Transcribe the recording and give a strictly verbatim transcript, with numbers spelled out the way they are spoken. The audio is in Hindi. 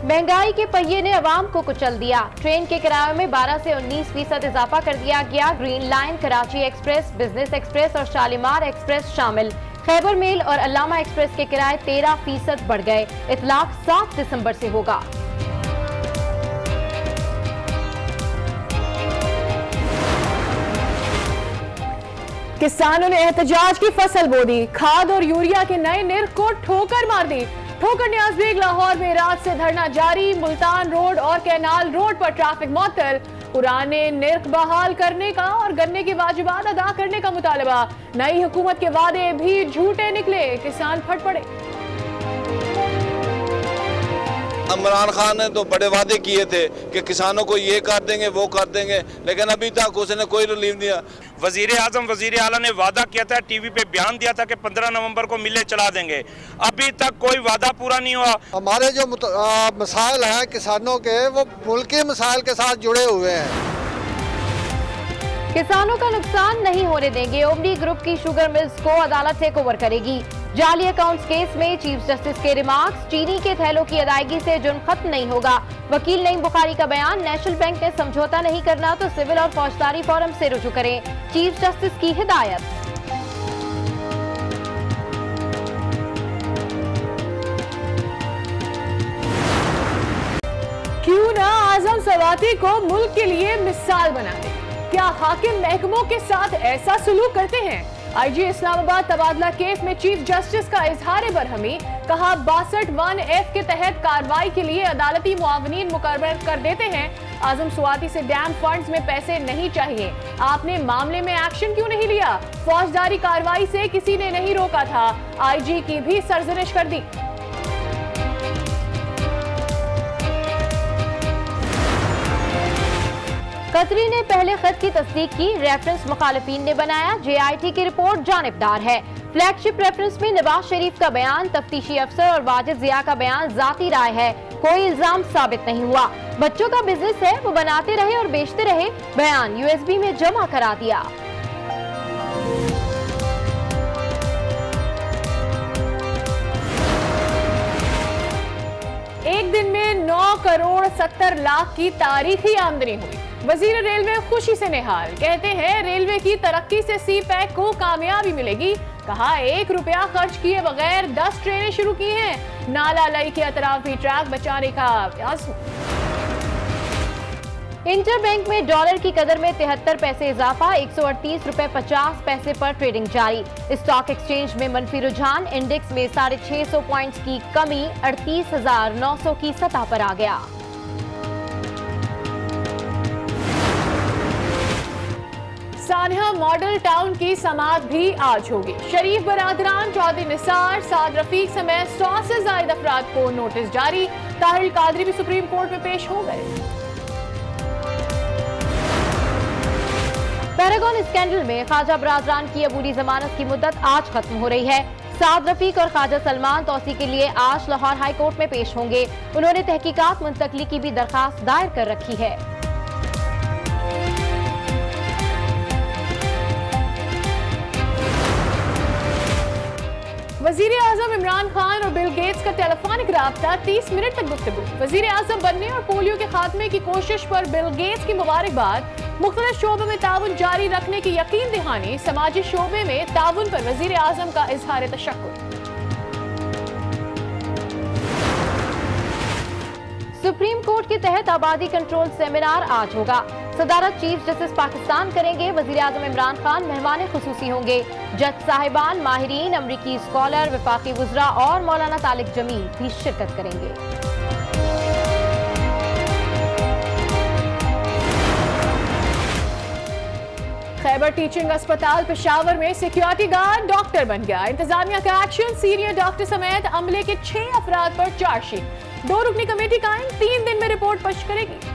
महंगाई के पहिए ने अवाम को कुचल दिया। ट्रेन के किरायों में बारह से उन्नीस फीसद इजाफा कर दिया गया। Green line, Karachi express, business express और शालीमार एक्सप्रेस शामिल। खैबर मेल और अल्लामा एक्सप्रेस के किराए तेरह फीसद बढ़ गए। इतलाक सात दिसंबर से होगा। किसानों ने एहतजाज की फसल बो दी। खाद और यूरिया के नए निर्ख को ठोकर मार दी। ठोकर न्याज बेग लाहौर में रात से धरना जारी। मुल्तान रोड और कैनाल रोड पर ट्रैफिक मुअत्तल। पुराने निर्ख बहाल करने का और गन्ने के वाजिबात अदा करने का मुतालबा। नई हुकूमत के वादे भी झूठे निकले। किसान फट पड़े। इमरान खान ने तो बड़े वादे किए थे कि किसानों को ये कर देंगे वो कर देंगे, लेकिन अभी तक उसने कोई रिलीफ दिया। वजीर आजम वजीर आला ने वादा किया था, टीवी पे बयान दिया था कि पंद्रह नवंबर को मिलें चला देंगे। अभी तक कोई वादा पूरा नहीं हुआ। हमारे जो मसाइल हैं किसानों के, वो मुल्की मसाइल के साथ जुड़े हुए हैं। किसानों का नुकसान नहीं होने देंगे। ओमनी ग्रुप की शुगर मिल्स को अदालत टेक ओवर करेगी। जाली अकाउंट्स केस में चीफ जस्टिस के रिमार्क्स। चीनी के थैलों की अदायगी से जुर्म खत्म नहीं होगा। वकील नईम बुखारी का बयान। नेशनल बैंक ने समझौता नहीं करना तो सिविल और फौजदारी फोरम से रुजू करें। चीफ जस्टिस की हिदायत। क्यों ना आजम सवाती को मुल्क के लिए मिसाल बना दे। क्या हाकिम महकमों के साथ ऐसा सलूक करते हैं? आईजी इस्लामाबाद तबादला केस में चीफ जस्टिस का इजहार बरहमी। कहा बासठ वन एफ के तहत कार्रवाई के लिए अदालती मुआवनीन मुकर्रर कर देते हैं। आजम स्वाति से डैम फंड्स में पैसे नहीं चाहिए। आपने मामले में एक्शन क्यों नहीं लिया? फौजदारी कार्रवाई से किसी ने नहीं रोका था। आईजी की भी सरजनिश कर दी। कतरी ने पहले खत की तस्दीक की। रेफरेंस मुखालिफिन ने बनाया। जेआईटी की रिपोर्ट जानिबदार है। फ्लैगशिप रेफरेंस में नवाज शरीफ का बयान, तफ्तीशी अफसर और वाजिद जिया का बयान जाती राय है। कोई इल्जाम साबित नहीं हुआ। बच्चों का बिजनेस है, वो बनाते रहे और बेचते रहे। बयान यूएसबी में जमा करा दिया। एक दिन में नौ करोड़ सत्तर लाख की तारीखी आमदनी हुई। वजीर रेलवे खुशी से निहाल। कहते हैं रेलवे की तरक्की से सी पैक को कामयाबी मिलेगी। कहा एक रुपया खर्च किए बगैर दस ट्रेनें शुरू की हैं। नाला लई के अतराफ भी ट्रैक बचाने का आज़म। इंटर बैंक में डॉलर की कदर में तिहत्तर पैसे इजाफा। एक सौ अड़तीस रुपए पचास पैसे पर ट्रेडिंग जारी। स्टॉक एक्सचेंज में मनफी रुझान। इंडेक्स में साढ़े छह सौ पॉइंट्स की कमी अड़तीस हजार नौ सौ की सतह पर आ गया। सानिया मॉडल टाउन की समाअत भी आज होगी। शरीफ बरादरान, चौधरी निसार, साद रफीक समेत सौ से ज्यादा अफराद को नोटिस जारी। ताहिर कादरी भी सुप्रीम कोर्ट में पेश हो गए। पैरागॉन स्कैंडल में ख्वाजा बरादरान की अबूरी जमानत की मुद्दत आज खत्म हो रही है। साद रफीक और ख्वाजा सलमान तौसी के लिए आज लाहौर हाई कोर्ट में पेश होंगे। उन्होंने तहकीकात मुंतकली की भी दरखास्त दायर कर रखी है। वजीर आजम इमरान खान और बिल गेट्स का टेलीफोनिक राब्ता तीस मिनट तक गुफ्तगू। वजीर आजम बनने और पोलियो के खात्मे की कोशिश पर बिल गेट्स की मुबारकबाद। मुख्तलिफ शोबों में ताउन जारी रखने की यकीन दहानी। समाजी शोबे में ताउन पर वजीर आजम का इजहार तशक्कुर। सुप्रीम कोर्ट के तहत आबादी कंट्रोल सेमिनार आज होगा। सदारत चीफ जस्टिस पाकिस्तान करेंगे। वजीर आजम इमरान खान मेहमान खुसूसी होंगे। जज साहिबान, माहिरीन, अमरीकी स्कॉलर, वफाकी वुज़रा और मौलाना तालिक जमील भी शिरकत करेंगे। खैबर टीचिंग अस्पताल पेशावर में सिक्योरिटी गार्ड डॉक्टर बन गया। इंतजामिया का एक्शन। सीनियर डॉक्टर समेत अमले के छह अफराद पर चार्जशीट। दो रुकनी कमेटी कायम, तीन दिन में रिपोर्ट पेश करेगी।